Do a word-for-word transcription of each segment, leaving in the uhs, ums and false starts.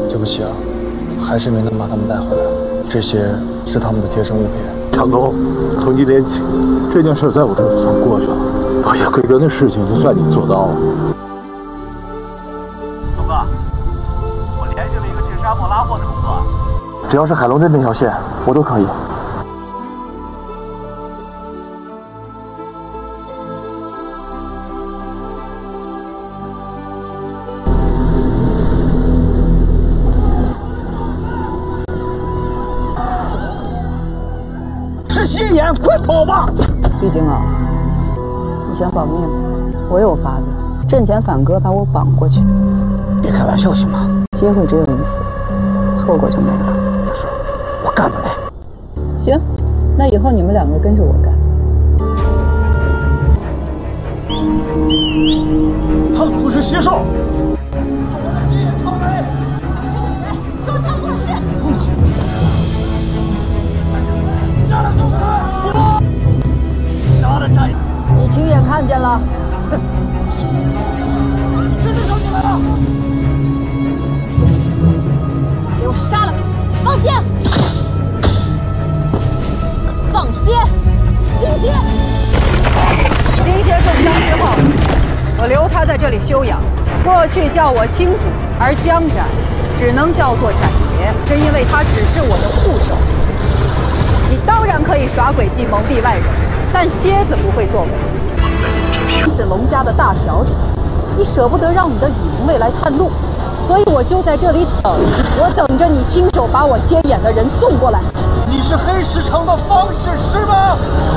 对不起啊，还是没能把他们带回来。这些是他们的贴身物品。 长东，从你练起，这件事在我这就算过去了。哎呀，贵根的事情就算你做到了。 东哥，我联系了一个治沙漠拉货的工作， 只要是海龙镇那条线，我都可以。 心眼，快跑吧！ 毕竟啊，你想保命，我有法子。阵前反戈把我绑过去， 别开玩笑行吗？ 机会只有一次，错过就没了。 我干不来。 行，那以后你们两个跟着我干。 他不是邪兽。 你亲眼看见了？哼！ 这只手起来了！ 给我杀了他！放血！放血！金血！ 金血受伤之后，我留他在这里休养。过去叫我青主，而江斩只能叫做斩爷，是因为他只是我的护手。你当然可以耍诡计蒙蔽外人。 但蝎子不会作为。你是龙家的大小姐，你舍不得让你的羽龙卫来探路，所以我就在这里等，我等着你亲手把我接眼的人送过来。 你是黑石城的方士师吗？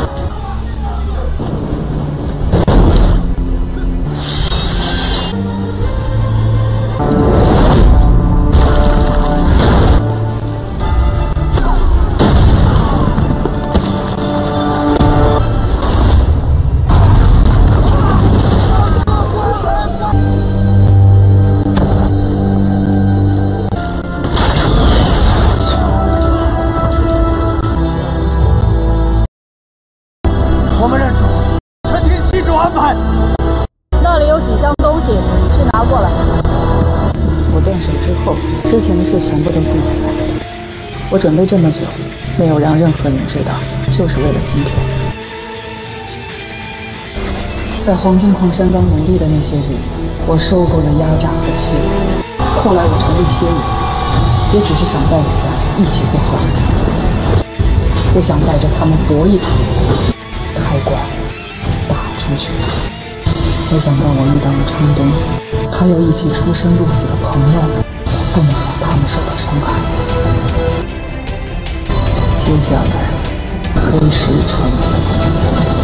之前的事全部都记起来。我准备这么久，没有让任何人知道，就是为了今天。在黄金矿山岗努力的那些日子，我受够了压榨和欺凌。后来我成立蝎影，也只是想带着大家一起过好日子，不想带着他们搏一把，开挂打出去。没想到我遇到了昌东，还有一起出生入死的朋友。 不能让他们受到伤害。接下来，黑石城。